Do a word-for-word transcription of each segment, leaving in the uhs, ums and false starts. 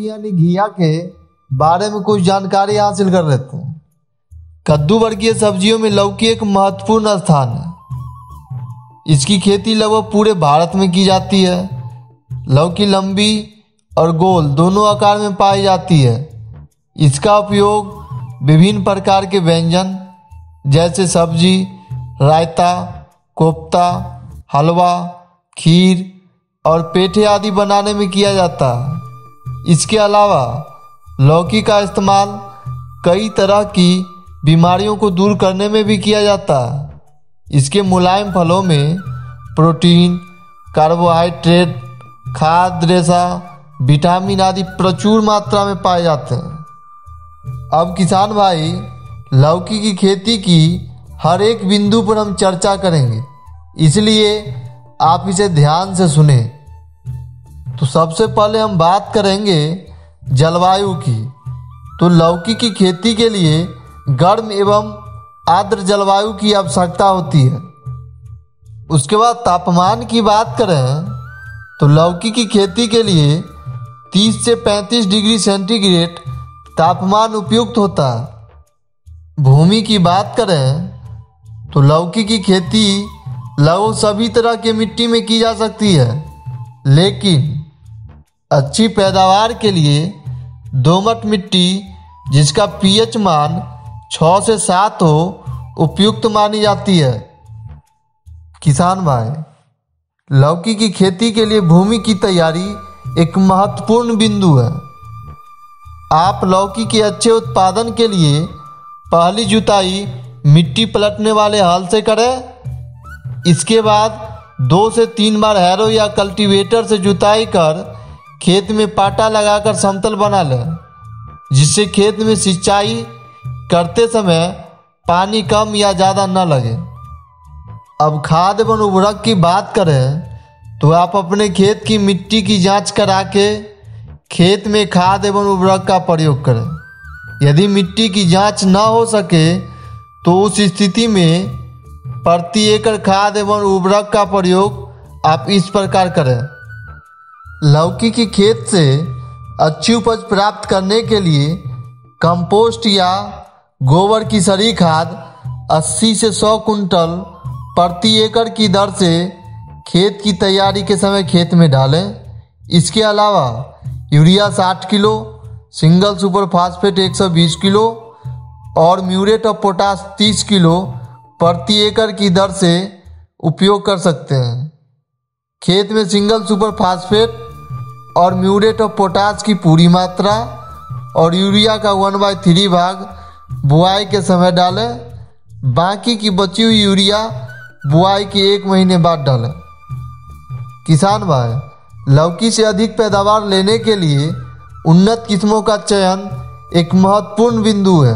लौकी यानी घिया के बारे में कुछ जानकारी हासिल कर लेते हैं। कद्दू वर्गीय सब्जियों में लौकी एक महत्वपूर्ण स्थान है। इसकी खेती लगभग पूरे भारत में की जाती है। लौकी लंबी और गोल दोनों आकार में पाई जाती है। इसका उपयोग विभिन्न प्रकार के व्यंजन जैसे सब्जी, रायता, कोफ्ता, हलवा, खीर और पेठे आदि बनाने में किया जाता है। इसके अलावा लौकी का इस्तेमाल कई तरह की बीमारियों को दूर करने में भी किया जाता है। इसके मुलायम फलों में प्रोटीन, कार्बोहाइड्रेट, खाद्य रेशा, विटामिन आदि प्रचुर मात्रा में पाए जाते हैं। अब किसान भाई, लौकी की खेती की हर एक बिंदु पर हम चर्चा करेंगे, इसलिए आप इसे ध्यान से सुने। तो सबसे पहले हम बात करेंगे जलवायु की। तो लौकी की खेती के लिए गर्म एवं आर्द्र जलवायु की आवश्यकता होती है। उसके बाद तापमान की बात करें तो लौकी की खेती के लिए तीस से पैंतीस डिग्री सेंटीग्रेड तापमान उपयुक्त होता है। भूमि की बात करें तो लौकी की खेती लगभग सभी तरह की मिट्टी में की जा सकती है, लेकिन अच्छी पैदावार के लिए दोमट मिट्टी जिसका पीएच मान छः से सात हो उपयुक्त मानी जाती है। किसान भाई, लौकी की खेती के लिए भूमि की तैयारी एक महत्वपूर्ण बिंदु है। आप लौकी के अच्छे उत्पादन के लिए पहली जुताई मिट्टी पलटने वाले हल से करें। इसके बाद दो से तीन बार हैरो या कल्टीवेटर से जुताई कर खेत में पाटा लगाकर समतल बना लें, जिससे खेत में सिंचाई करते समय पानी कम या ज़्यादा न लगे। अब खाद एवं उर्वरक की बात करें तो आप अपने खेत की मिट्टी की जांच करा के खेत में खाद एवं उर्वरक का प्रयोग करें। यदि मिट्टी की जांच न हो सके तो उस स्थिति में प्रति एकड़ खाद एवं उर्वरक का प्रयोग आप इस प्रकार करें। लौकी की खेत से अच्छी उपज प्राप्त करने के लिए कंपोस्ट या गोबर की सड़ी खाद अस्सी से सौ कुंटल प्रति एकड़ की दर से खेत की तैयारी के समय खेत में डालें। इसके अलावा यूरिया साठ किलो, सिंगल सुपर फास्फेट एक सौ बीस किलो और म्यूरेट ऑफ पोटाश तीस किलो प्रति एकड़ की दर से उपयोग कर सकते हैं। खेत में सिंगल सुपर फास्फेट और म्यूरेट ऑफ पोटाश की पूरी मात्रा और यूरिया का वन बाई थ्री भाग बुआई के समय डालें। बाकी की बची हुई यूरिया बुआई के एक महीने बाद डालें। किसान भाई, लौकी से अधिक पैदावार लेने के लिए उन्नत किस्मों का चयन एक महत्वपूर्ण बिंदु है।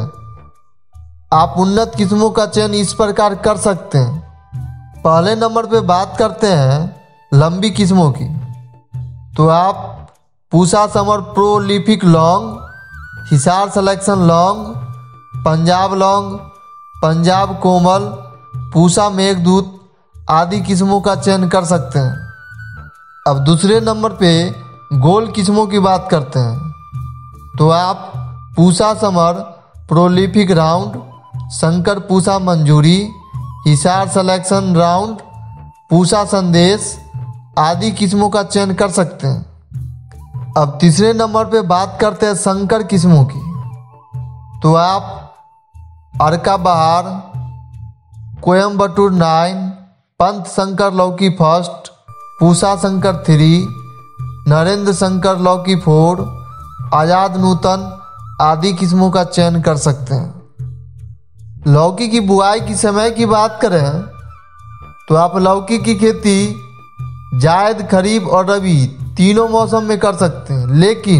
आप उन्नत किस्मों का चयन इस प्रकार कर सकते हैं। पहले नंबर पे बात करते हैं लंबी किस्मों की। तो आप Pusa summer prolific long, Hisar selection long, Punjab long, Punjab Komal, Pusa Meghdoot आदि किस्मों का चयन कर सकते हैं। अब दूसरे नंबर पे गोल किस्मों की बात करते हैं। तो आप Pusa summer prolific round, Shankar Pusa Manjari, Hisar selection round, Pusa संदेश आदि किस्मों का चयन कर सकते हैं। अब तीसरे नंबर पे बात करते हैं संकर किस्मों की। तो आप अर्का बहार, कोयम्बटूर नाइन, पंत शंकर लौकी फर्स्ट, पूसा शंकर थ्री, नरेंद्र शंकर लौकी फोर, आज़ाद नूतन आदि किस्मों का चयन कर सकते हैं। लौकी की बुआई की समय की बात करें तो आप लौकी की खेती जायद, खरीफ और रबी तीनों मौसम में कर सकते हैं, लेकिन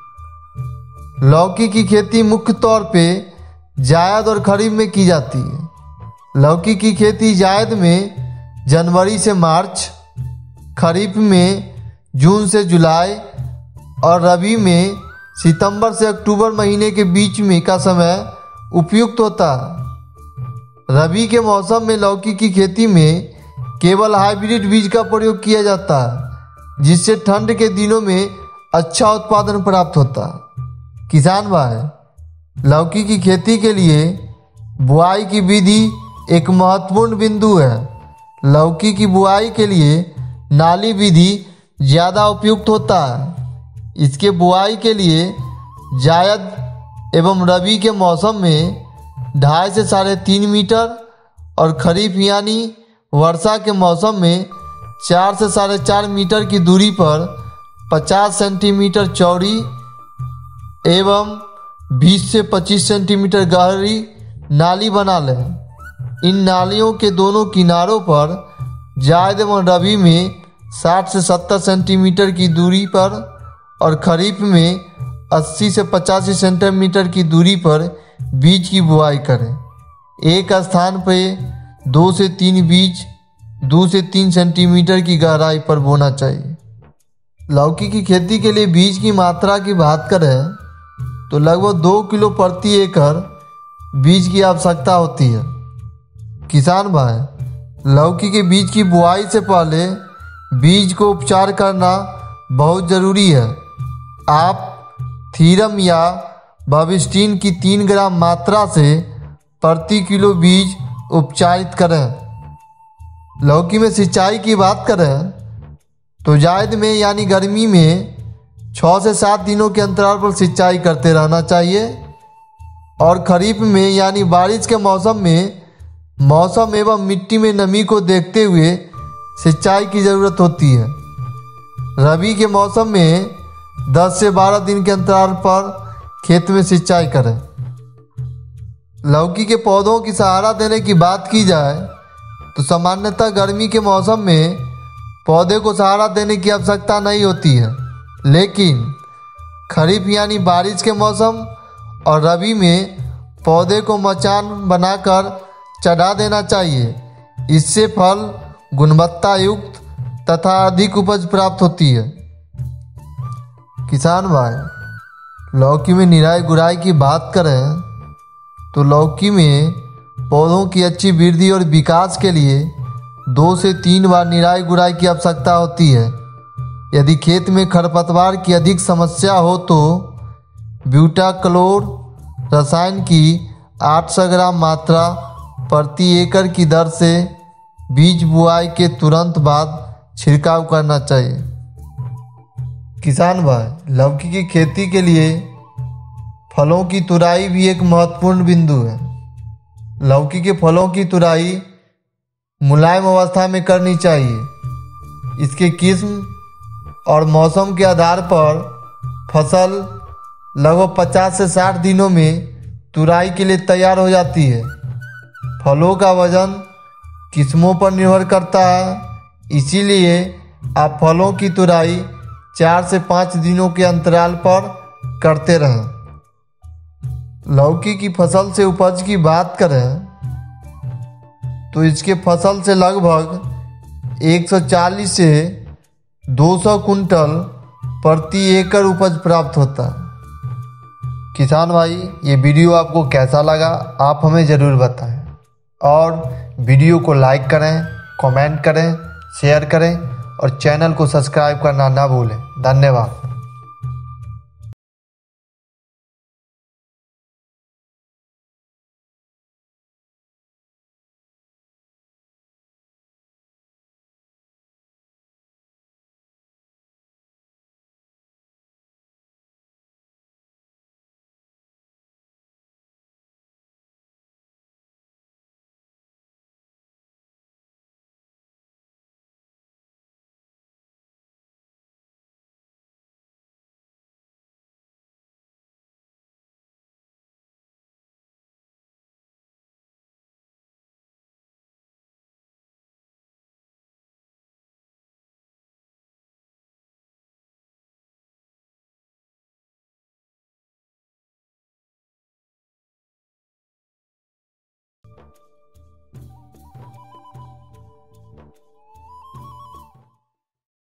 लौकी की खेती मुख्य तौर पे जायद और खरीफ में की जाती है। लौकी की खेती जायद में जनवरी से मार्च, खरीफ में जून से जुलाई और रबी में सितंबर से अक्टूबर महीने के बीच में का समय उपयुक्त होता है। रबी के मौसम में लौकी की खेती में केवल हाइब्रिड बीज का प्रयोग किया जाता है, जिससे ठंड के दिनों में अच्छा उत्पादन प्राप्त होता है। किसान भाई, लौकी की खेती के लिए बुआई की विधि एक महत्वपूर्ण बिंदु है। लौकी की बुआई के लिए नाली विधि ज़्यादा उपयुक्त होता है। इसके बुआई के लिए जायद एवं रबी के मौसम में ढाई से साढ़े तीन मीटर और खरीफ यानी वर्षा के मौसम में चार से साढ़े चार मीटर की दूरी पर पचास सेंटीमीटर चौड़ी एवं बीस से पच्चीस सेंटीमीटर गहरी नाली बना लें। इन नालियों के दोनों किनारों पर जायद एवं रबी में साठ से सत्तर सेंटीमीटर की दूरी पर और खरीफ में अस्सी से पचासी सेंटीमीटर की दूरी पर बीज की बुआई करें। एक स्थान पर दो से तीन बीज दो से तीन सेंटीमीटर की गहराई पर बोना चाहिए। लौकी की खेती के लिए बीज की मात्रा की बात करें तो लगभग दो किलो प्रति एकड़ बीज की आवश्यकता होती है। किसान भाई, लौकी के बीज की बुआई से पहले बीज को उपचार करना बहुत ज़रूरी है। आप थीरम या बाविस्टीन की तीन ग्राम मात्रा से प्रति किलो बीज उपचारित करें। लौकी में सिंचाई की बात करें तो जायद में यानी गर्मी में छः से सात दिनों के अंतराल पर सिंचाई करते रहना चाहिए और खरीफ में यानी बारिश के मौसम में मौसम एवं मिट्टी में नमी को देखते हुए सिंचाई की ज़रूरत होती है। रबी के मौसम में दस से बारह दिन के अंतराल पर खेत में सिंचाई करें। लौकी के पौधों की सहारा देने की बात की जाए तो सामान्यतः गर्मी के मौसम में पौधे को सहारा देने की आवश्यकता नहीं होती है, लेकिन खरीफ यानी बारिश के मौसम और रबी में पौधे को मचान बनाकर चढ़ा देना चाहिए। इससे फल गुणवत्ता युक्त तथा अधिक उपज प्राप्त होती है। किसान भाई, लौकी में निराई गुड़ाई की बात करें तो लौकी में पौधों की अच्छी वृद्धि और विकास के लिए दो से तीन बार निराई गुड़ाई की आवश्यकता होती है। यदि खेत में खरपतवार की अधिक समस्या हो तो ब्यूटाक्लोर रसायन की आठ सौ ग्राम मात्रा प्रति एकड़ की दर से बीज बुआई के तुरंत बाद छिड़काव करना चाहिए। किसान भाई, लौकी की खेती के लिए फलों की तुराई भी एक महत्वपूर्ण बिंदु है। लौकी के फलों की तुराई मुलायम अवस्था में करनी चाहिए। इसके किस्म और मौसम के आधार पर फसल लगभग पचास से साठ दिनों में तुराई के लिए तैयार हो जाती है। फलों का वजन किस्मों पर निर्भर करता है, इसीलिए आप फलों की तुराई चार से पाँच दिनों के अंतराल पर करते रहें। लौकी की फसल से उपज की बात करें तो इसके फसल से लगभग एक सौ चालीस से दो सौ कुंटल प्रति एकड़ उपज प्राप्त होता है। किसान भाई, ये वीडियो आपको कैसा लगा आप हमें ज़रूर बताएं और वीडियो को लाइक करें, कमेंट करें, शेयर करें और चैनल को सब्सक्राइब करना ना भूलें। धन्यवाद।